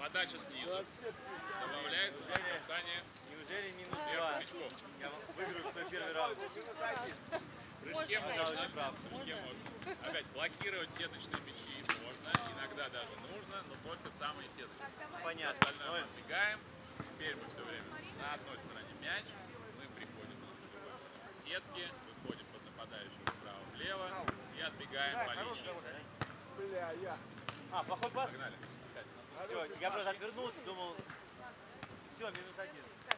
подача снизу, добавляется касание. Неужели минус 2? Я выиграю свой первый раунд. В прыжке можно. Опять блокировать сеточные мячи можно, иногда даже нужно, но только самые сеточные. Понятно. Остальное мы отбегаем. Теперь мы все время на одной стороне мяч, мы приходим к сетке, выходим под нападающего вправо-влево и отбегаем по линии. Плохой пас? Погнали. Все, я просто отвернулся, думал, все, минус 1.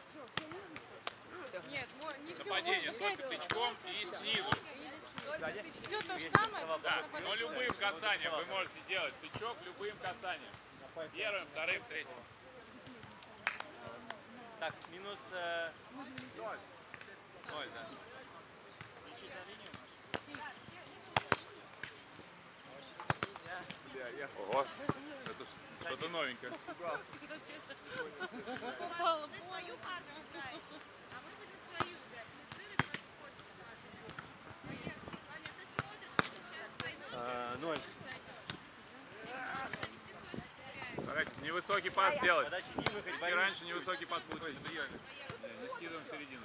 Нет, не все. Нападение только тычком и снизу. Все то же самое. Да, но любым касанием вы можете делать тычок любым касанием. Первым, вторым, третьим. Так, минус 0, да. Ого, это что-то новенькое. Попало. Свою карту играете, а мы будем свою играть. Мы против Костика. Ваня, ты смотришь, сейчас поймешь. 0. Давайте невысокий пас делать. Подачи не выходит, И боюсь. раньше невысокий пас получить. Не скидываем в середину.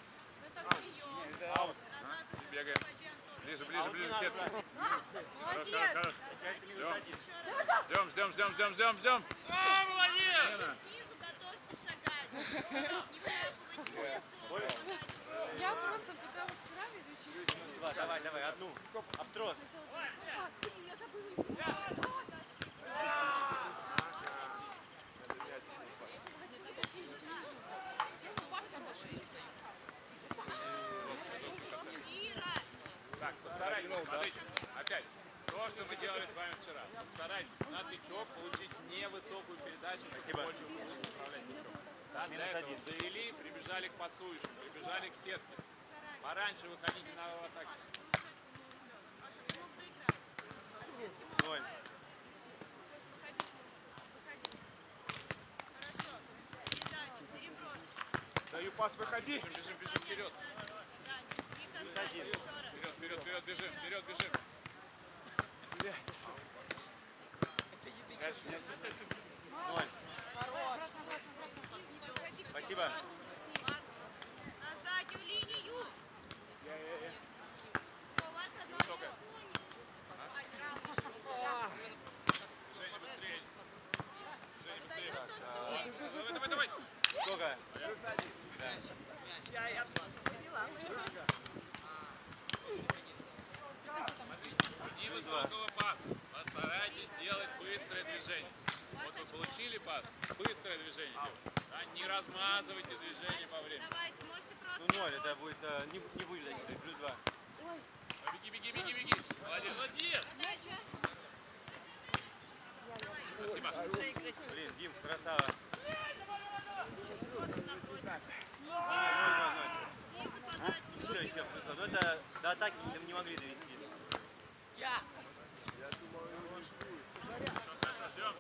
Аут. Бегаем. Ближе, ближе, ближе к сетке. Молодец. Хорошо. Получается минус 1. Ждем. Молодец! Снизу готовьте шагать. Не вляпывайтесь в лицо. Я просто пыталась вчера изучить. Минус 2, давай, одну. Обтрос. Так, постарайтесь, смотрите, опять, то, что мы делали с вами вчера. Постарайтесь на тычок получить невысокую передачу, чтобы больше лучше управлять тычком. Да, для этого завели, прибежали к пасующим, прибежали к сетке. Пораньше выходите на атаку. 0. Хорошо. Передача, переброс. Даю пас, выходи. Бежим вперед. Минус 1. Вперед, бежим. Дальше. 0. Спасибо. На заднюю линию. Все, у вас одно Высокая. Женя, быстрее. Давай. Сколько? Невысокого паса. Постарайтесь делать быстрое движение. Вот вы получили пас, быстрое движение делайте. Да, не размазывайте движение по времени. Давайте, можете просто... Ну 0, это будет, не будет засчитывать, плюс 2. Беги. Молодец. Спасибо. Блин, Дим, красава. Просто напросите. 0. Снизу подача. Все, еще плюс 2. Но это до атаки не могли довести.